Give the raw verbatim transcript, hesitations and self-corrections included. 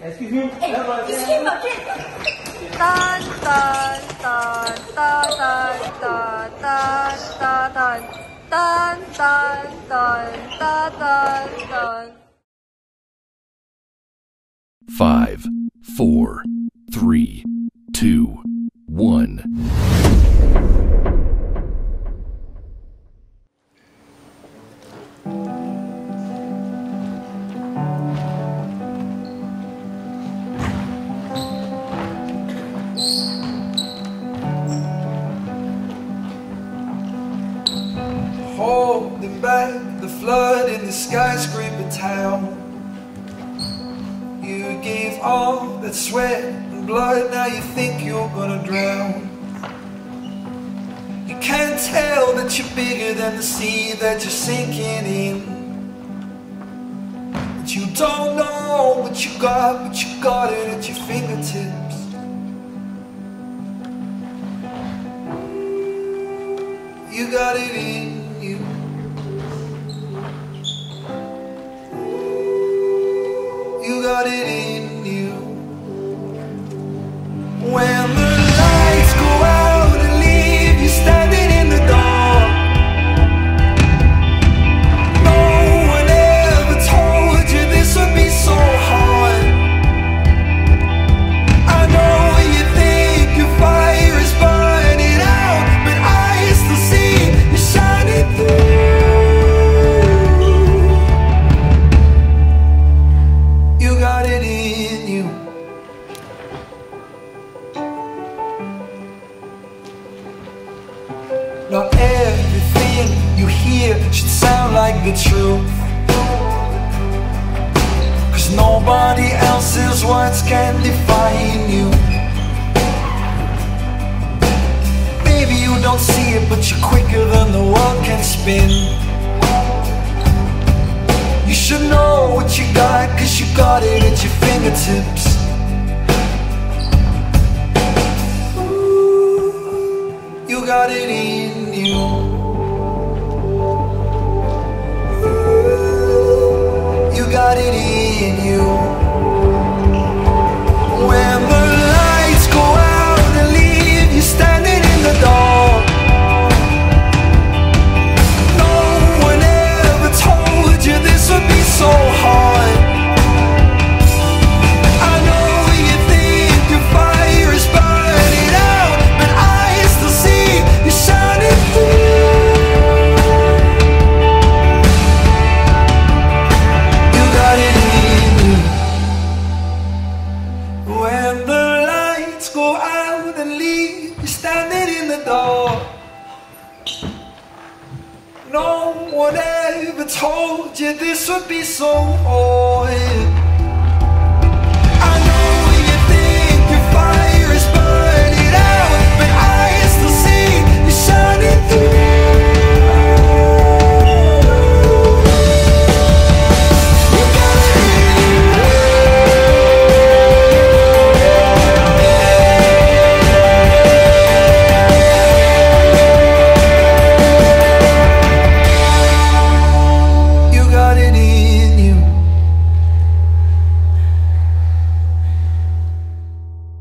Excuse me. Hey, excuse me, kid. Dun dun dun dun dun dun dun dun dun dun dun dun dun dun. Five, four, three, two, one. Holding back the flood in the skyscraper town. You gave all that sweat and blood, now you think you're gonna drown. You can't tell that you're bigger than the sea that you're sinking in. But you don't know what you got, but you got it at your fingertips. You got it in you. You got it in you. When the lights go out and leave you standing in the dark, no one ever told you this would be so hard. I know you think your fire is burning out, but I still see you shining through. You got it in you. Not everything you hear should sound like the truth, 'cause nobody else's words can define you. Maybe you don't see it, but you're quicker than the world can spin. You should know what you got, 'cause you got it at your fingertips. Ooh, you got it in you. Ooh, you got it in you. When the lights go out and leave you standing in the dark, no one ever told you this would be so hard. I know you think your fire is burning out, but I still see you shining through. You got it in you. When the lights go out and leave you standing in the dark, no one ever told you this would be so hard.